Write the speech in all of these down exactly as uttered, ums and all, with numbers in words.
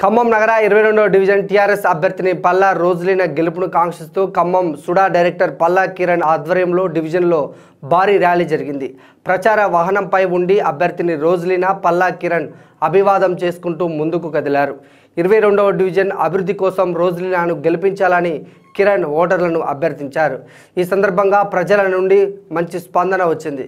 ఖమ్మం నగర ఇరవై రెండవ డివిజన్ టిఆర్ఎస్ అభ్యర్థిని పల్లా రోజులిన గెలుపును కాంక్షిస్తూ ఖమ్మం సుడా డైరెక్టర్ పల్లా కిరణ్ ఆధ్వర్యంలో డివిజన్లో భారీ ర్యాలీ జరిగింది. ప్రచార వాహనంపై ఉండి అభ్యర్థిని రోజులిన పల్లా కిరణ్ అభివాదం చేసుకుంటూ ముందుకు కదిలారు. ఇరవై రెండవ డివిజన్ అభివృద్ధి కోసం రోజులినాను గెలిపించాలని కిరణ్ ఓటర్లను అభ్యర్థించారు. ఈ సందర్భంగా ప్రజల నుండి మంచి స్పందన వచ్చింది.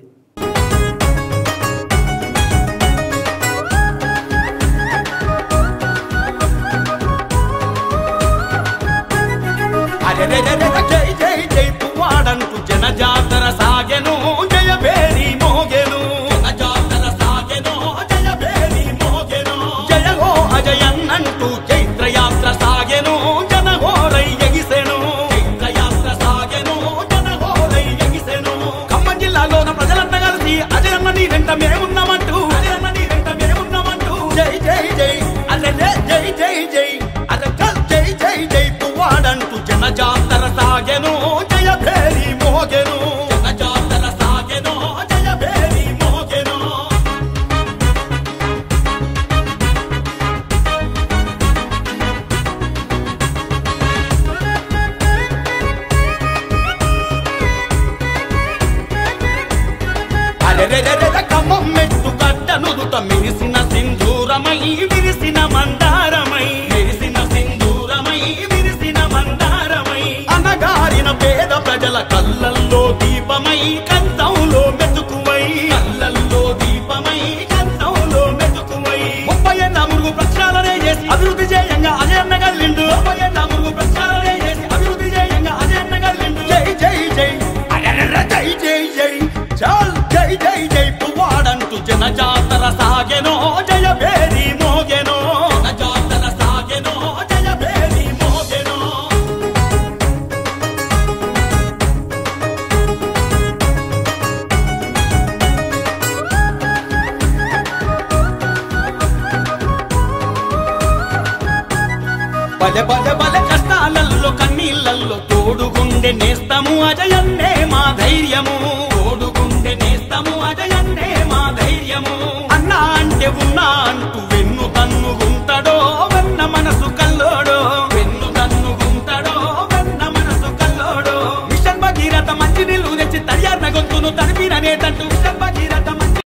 జై జై జై పువ్వాడంటూ జనజాతర సాగెను, జయ భేరి మోగెను. జనజాతర సాగెను, జయ భేరి మోగెను. జయ హో అజయన్నంటూ చైత్రయాత్ర సాగెను, జనహోరై ఎగిసెను. చైత్రయాత్ర సాగెను, జనహోరై ఎగిసెను. ఖమ్మం జిల్లాలోన ప్రజలంతా కలిసి అజయన్న నీ వెంట మేమున్నామంటూ, అజయన్న నీ వెంట మేమున్నామంటూ జై జై జై అరే జై జై జై అరే జై జై జై పువ్వాడంటూ జనజాతర సాగెను, జయ భేరి మోగెను. జనజాతర సాగెను, జయ భేరి మోగెను. అరెరెరెరె ఖమ్మం మెట్టు గడ్డ నుదుట మెరిసిన సింధూరమై విరిసిన మందారమై, మెరిసిన సింధూరమై విరిసిన మందారమై. అనగారిన పేద ప్రజల కళ్ళల్లో దీపమై, కంతంలో మెతుకువై. కళ్ళల్లో దీపమై, కంతంలో మెతుకువై. ముప్పై ఏళ్ళ మురుగు ప్రక్షాళనే చేసి అభివృద్ధి చేయంగా అజయన్న గల్లిండు. ముప్పై ఏళ్ళ మురుగు ప్రక్షాళనే చేసి అభివృద్ధి చేయంగా అజయన్న గల్లిండు. జై జై జై అరెరెరె జై జై జై చాల్ జై జై జై పువ్వాడంటూ జనజాతర సాగెనో, జయ భేరి మోగెనో. జనజాతర సాగెనో, జయ భేరి మోగెనో. బలె బలె బలె కష్టాలల్లో కన్నీళ్ళల్లో తోడుగుండె నేస్తము అజయ